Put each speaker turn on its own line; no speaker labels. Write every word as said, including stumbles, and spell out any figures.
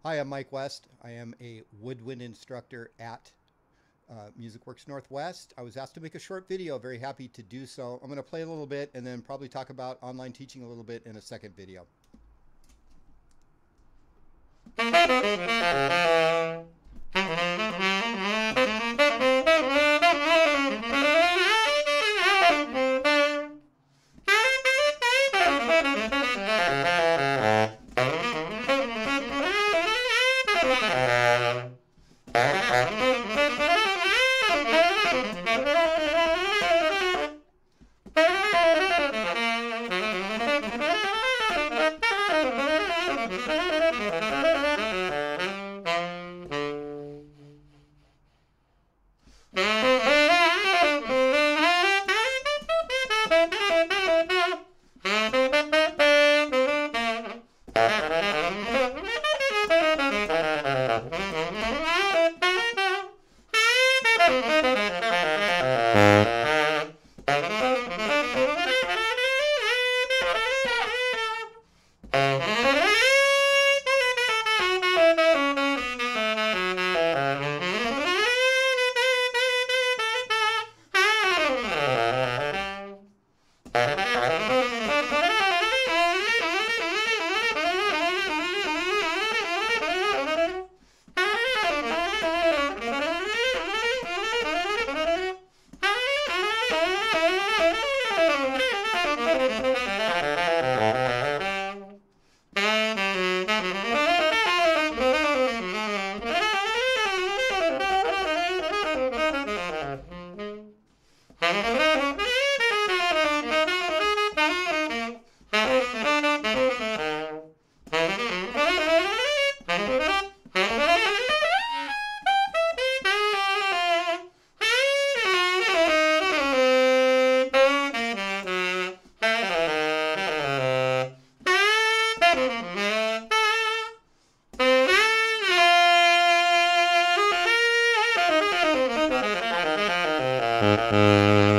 Hi, I'm Mike West. I am a woodwind instructor at uh, MusicWorks Northwest. I was asked to make a short video. Very happy to do so. I'm going to play a little bit and then probably talk about online teaching a little bit in a second video.
Thank you.